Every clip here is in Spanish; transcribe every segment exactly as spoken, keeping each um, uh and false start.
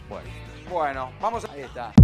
Bueno, Bueno, vamos a... ahí está.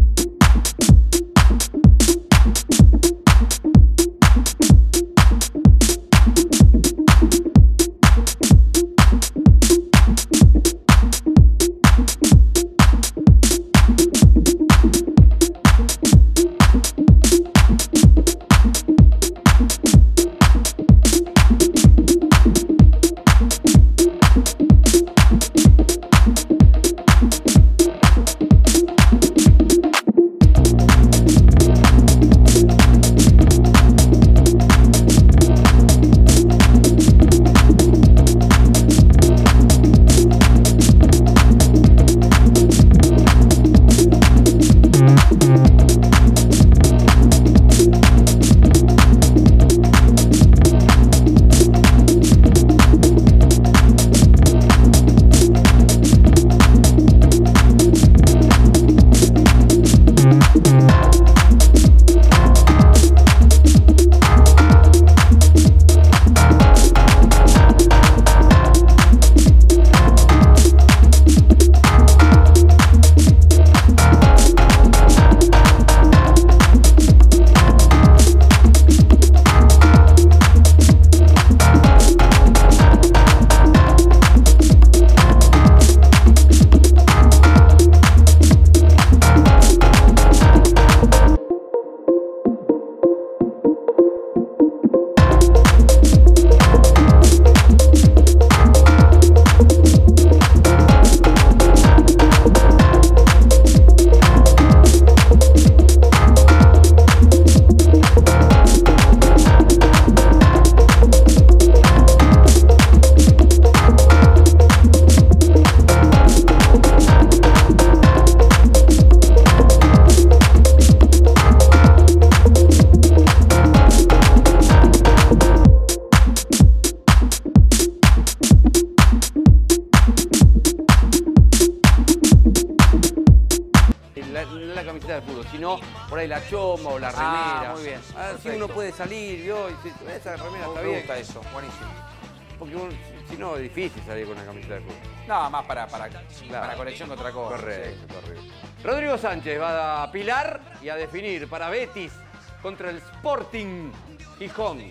La, la camiseta de fútbol, sino por ahí la choma o la remera. Ah, muy bien. Así Perfecto. uno puede salir, ¿vio? Y dice, esa remera está Me bien. gusta eso, buenísimo. Porque uno, si no, es difícil salir con una camiseta de fútbol. Nada más para, para, para colección que otra cosa. Correcto, correcto. Rodrigo Sánchez va a apilar y a definir para Betis contra el Sporting Gijón.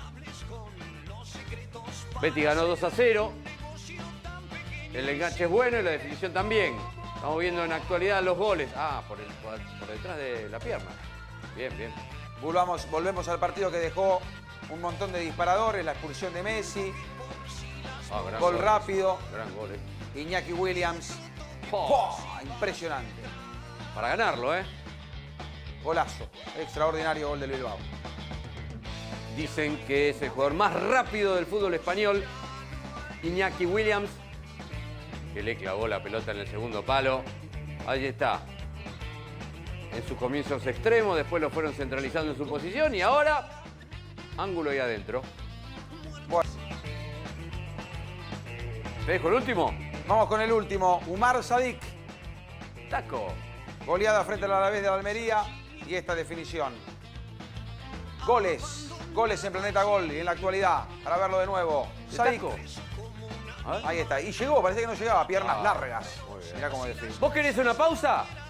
Betis ganó dos a cero. El enganche es bueno y la definición también. Estamos viendo en actualidad los goles. Ah, por, el, por, por detrás de la pierna. Bien, bien. Volvamos, volvemos al partido que dejó un montón de disparadores, la expulsión de Messi, Ah, gran gol rápido, Gran gol, eh. Iñaki Williams. Oh. ¡Fua! Impresionante. Para ganarlo, ¿eh? Golazo. Extraordinario gol del Bilbao. Dicen que es el jugador más rápido del fútbol español. Iñaki Williams, que le clavó la pelota en el segundo palo. Ahí está. En sus comienzos extremos, después lo fueron centralizando en su posición y ahora ángulo ahí adentro. Bueno, ¿Te dejo el último? vamos con el último. Umar Sadik. Taco. Goleada frente al Alavés de Almería y esta definición. Goles. Goles en Planeta Gol y en la actualidad. Para verlo de nuevo. ¿De Sadik. Taco? A ver. Ahí está. Y llegó, parece que no llegaba. Piernas Ah, largas. muy bien. Mirá cómo define. ¿Vos querés una pausa?